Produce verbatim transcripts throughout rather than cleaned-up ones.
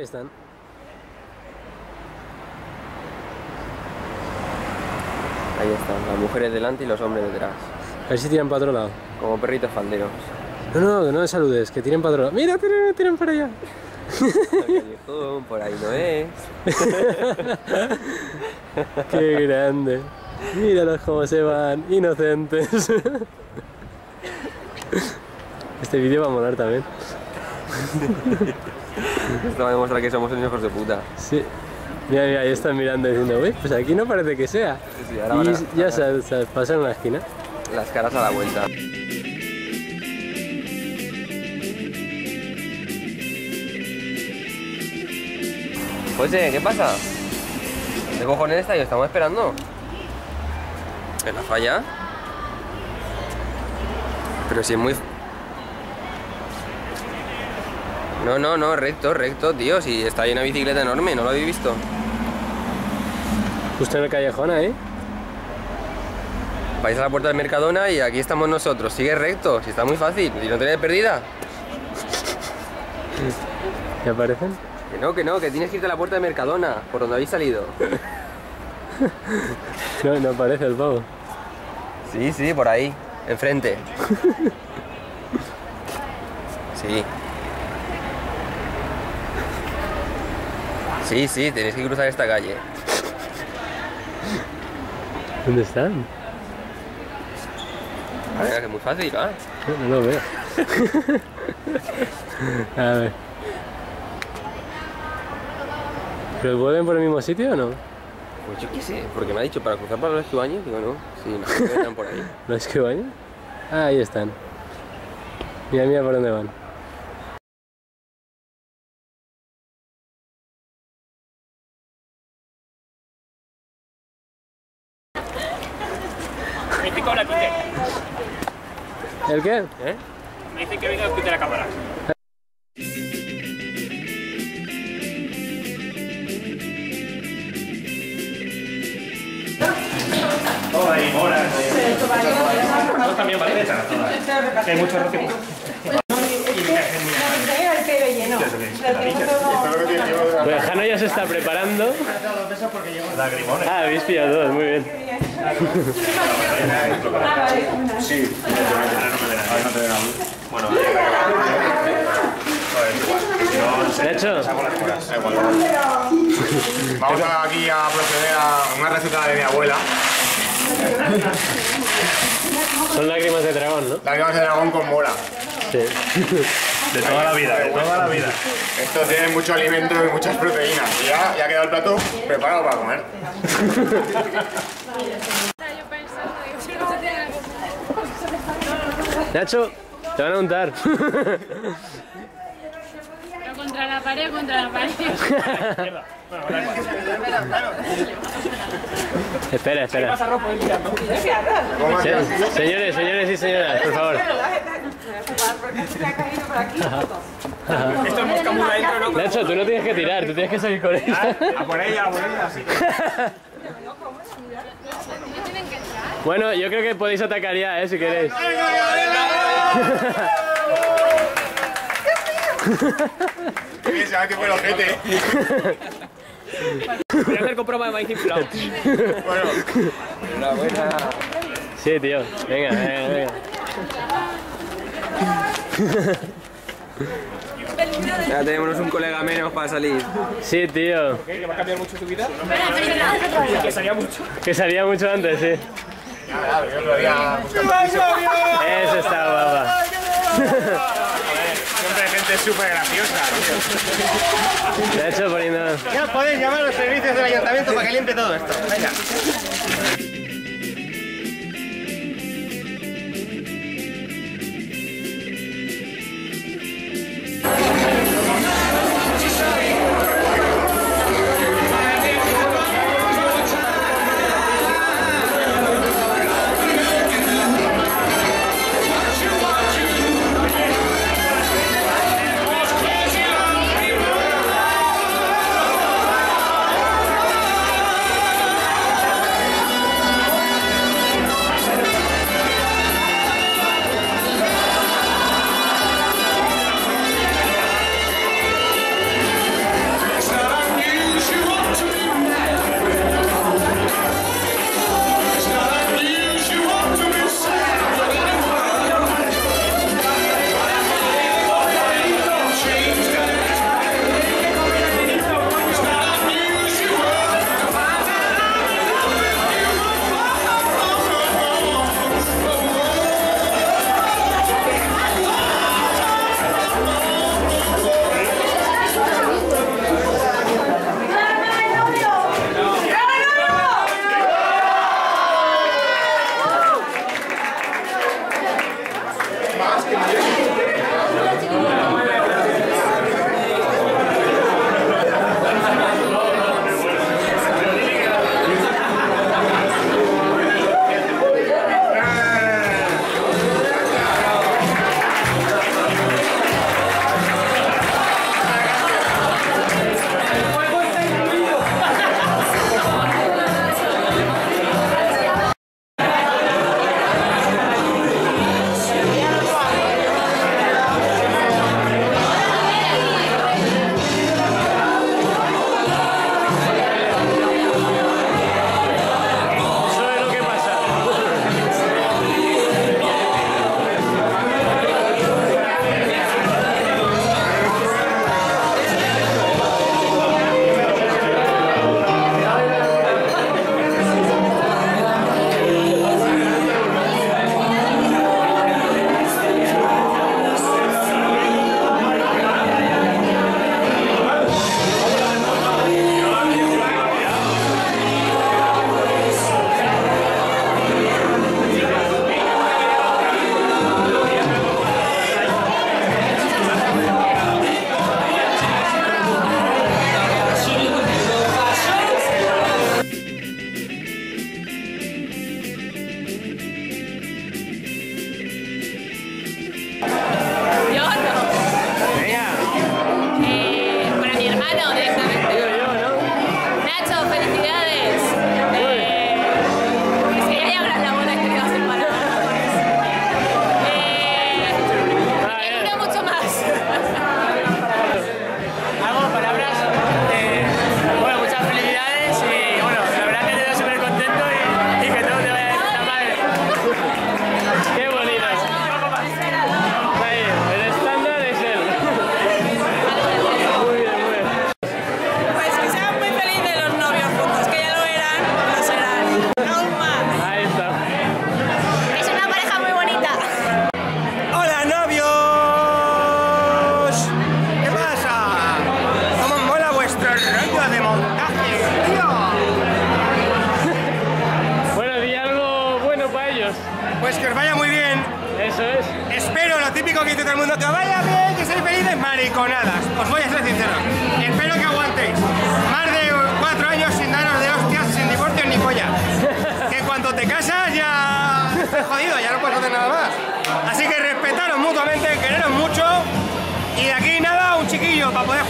están. Ahí están, las mujeres delante y los hombres detrás. A ver si tiran para otro lado. Como perritos falderos. No, no, que no me saludes, que tiren para otro lado. Mira, tiran, tiran para allá. Callejón, por ahí no es. Qué grande. Míralos cómo se van, inocentes. Este vídeo va a molar también. Esto va a demostrar que somos unos hijos de puta. Sí. Mira, mira, ahí están mirando diciendo, uy, pues aquí no parece que sea. Sí, sí, ahora y van a, ya a, se, se pasan en la esquina. Las caras a la vuelta. José, ¿qué pasa? ¿Qué cojones está? Yo estamos esperando. ¿En la falla? Pero si es muy... No, no, no, recto, recto, tío. Si está ahí una bicicleta enorme, ¿no lo habéis visto? Justo en el callejón ahí. Vais a la puerta del Mercadona y aquí estamos nosotros. Sigue recto, si está muy fácil. ¿Y no tenéis perdida? ¿Qué aparecen? Que no, que no, que tienes que irte a la puerta de Mercadona, por donde habéis salido. No, no aparece el pavo. Sí, sí, por ahí, enfrente. Sí. Sí, sí, tenéis que cruzar esta calle. ¿Dónde están? A ver, que es muy fácil, ¿va? No, no lo veo. A ver. ¿Pero vuelven por el mismo sitio o no? Pues yo qué sé, porque me ha dicho para cruzar para los esquibaños, digo no, sí, no, que están por ahí. ¿Los esquibaños? Ah, ahí están. Mira, mira por dónde van. Me dicen que ahora quite. ¿El qué? ¿Eh? Me dicen que venga y quite la cámara. Todas ahí, moras. Todas también vale. Todas. Hay mucho roce. Pues Jano ya se está preparando. Ah, habéis pillado todos, muy bien. Sí, ahora no te ven aún. Bueno, ¿De hecho? vamos a aquí a proceder a una receta de mi abuela. Son lágrimas de dragón, ¿no? Lágrimas de dragón con mora. Sí. De toda la vida, de toda la vida. Esto tiene mucho alimento y muchas proteínas. Y ya, ya ha quedado el plato preparado para comer. Nacho, te van a untar. Pero contra la pared, contra la pared. Espera, espera. Se- señores, señores y señoras, por favor. Esto es mosca mula dentro, ¿no? Nacho, tú no tienes que tirar, tú tienes que salir con ella. A por ella, a por ella, sí. Bueno, yo creo que podéis atacar ya, eh, si queréis. Qué bien, se va a que fue el ojete. Voy a hacer con prueba de maíz inflado. Bueno, Enhorabuena. Sí, tío. Venga, venga, venga. Ya tenemos un colega menos para salir. Sí, tío. ¿Qué? ¿Que va a cambiar mucho tu vida? Que salía mucho. Que salía mucho antes, sí. nada, yo lo haría buscando piso. Eso está guapa. Siempre hay gente súper graciosa, tío. De hecho, poniendo... Ya podéis llamar a los servicios del ayuntamiento para que limpie todo esto. Venga.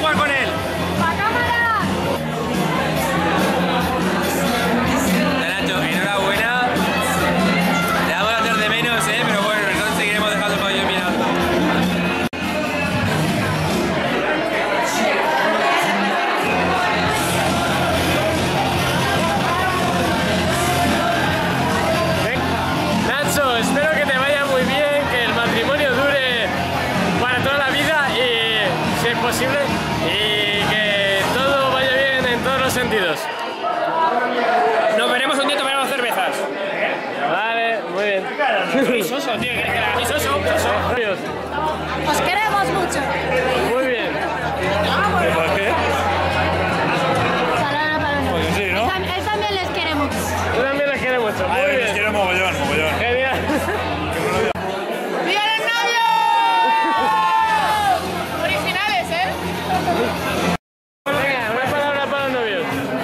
jugar con él. Nacho, enhorabuena. Le vamos a hacer de menos, eh, pero bueno, nosotros seguiremos dejando el pabellón mirando. Nacho, espero que te vaya muy bien, que el matrimonio dure para toda la vida y, si es posible, y que todo vaya bien en todos los sentidos. Nos veremos un día, tomaremos cervezas. Vale, muy bien. Risoso, tío, ¿quieres que era risoso? Adiós. Os queremos mucho. Muy bien. ¿Por qué? Palabra para uno. Pues sí, ¿no? Él también les quiere mucho. Tú también les quieres mucho. Ay, Muy les bien. quiero mogollón, mogollón. Genial. ¡Viva el novio! Originales, ¿eh? Venga, una palabra para los novios.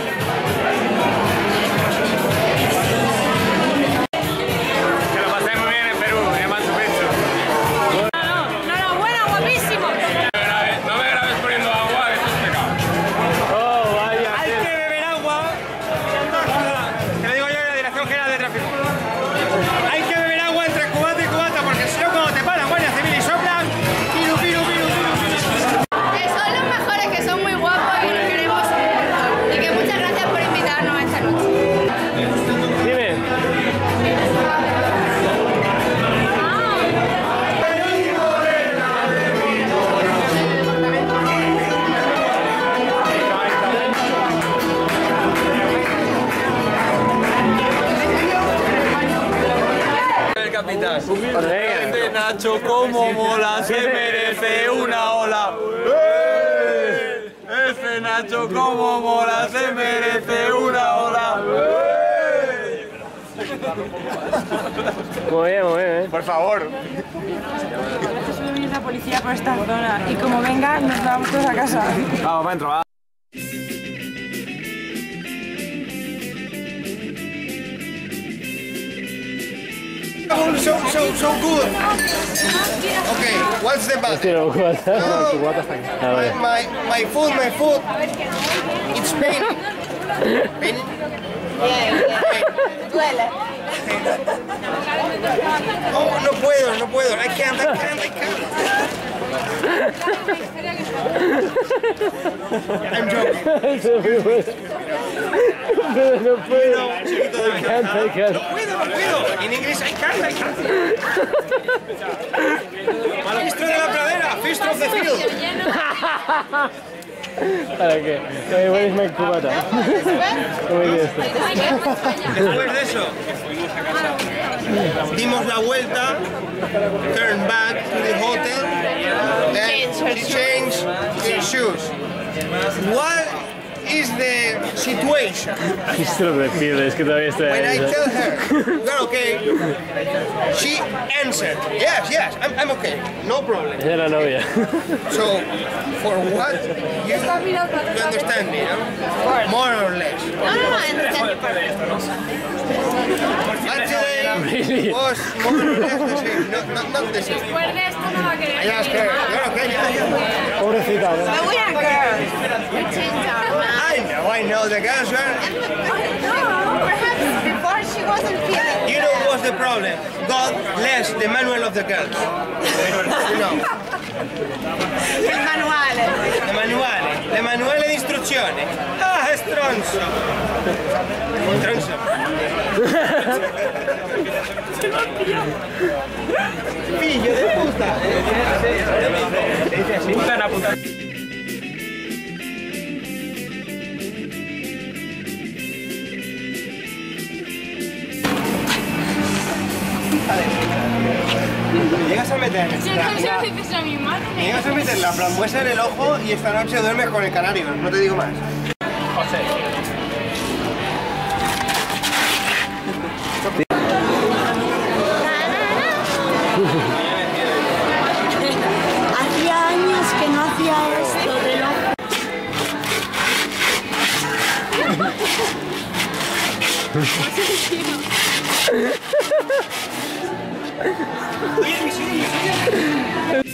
Que lo paséis muy bien en Perú, en Machu Picchu. Enhorabuena, guapísimo. No me grabes poniendo agua, que esto es pecado. Oh, vaya. Hay que beber agua. Te lo digo yo de la Dirección General de Tráfico. Hay que beber agua entre cubata y cubata, porque si no, cuando te paran Guardia Civil y soplan, piru, piru, piru, piru, piru. Que son los mejores, que son muy guapos y que los queremos un montón. Y que muchas gracias por invitarnos esta noche. Dime. El capitán. Venga. Este Nacho, como mola, se merece una ola. ¡Eh! Este Nacho, como mola, se merece una ola. ¡Eh! Muy bien, muy bien. ¿eh? Por favor. Suele venir la policía por esta zona y como venga nos vamos todos a casa. Vamos, para adentro, va. So, so, so good. Okay, what's the bad? Tiro, cubata. No. Cubata está aquí. Ah, vale. My, my food, my food. It's paining. Paining? Duele. Oh, no puedo, no puedo. I can't, I can't, I can't. I'm joking. Eso es muy bueno. Pero no puedo. Me encanta, me encanta. No puedo, no puedo. In English, I can't, I can't. Maestro de la pradera, Feast of the Field. ¿Para qué? Hey, where is my cubata? ¿Cómo dice esto? Después de eso, dimos la vuelta, turn back to the hotel, then change the shoes. What is the situation? Esto lo refiero, es que todavía estoy When I ahí. tell her, you're okay, she answered, yes, yes, I'm, I'm okay, no problem. Ella es la novia. So, for what, you, you understand me, no? More or less. No, no, no, I understand. Actually, was more or less the same, not, not, not the same. Después de esto no va a querer. I asked her, you're okay, yeah, yeah. Pobrecita, ¿no? But we are girls. We change our minds. I know, I know, the girls were, No, perhaps before she wasn't feeling. you know what's the problem? God bless the manual of the girls. You know, Il manuale. le manuale, le manuale di istruzione. Ah, è stronzo. Stronzo. Figlio di puta. Puta una puta. Llegas a meter la, dices a mi madre. llegas a meter la frambuesa en el ojo y esta noche duermes con el canario, no te digo más. Hacía años que no hacía esto de lo... Oye, mi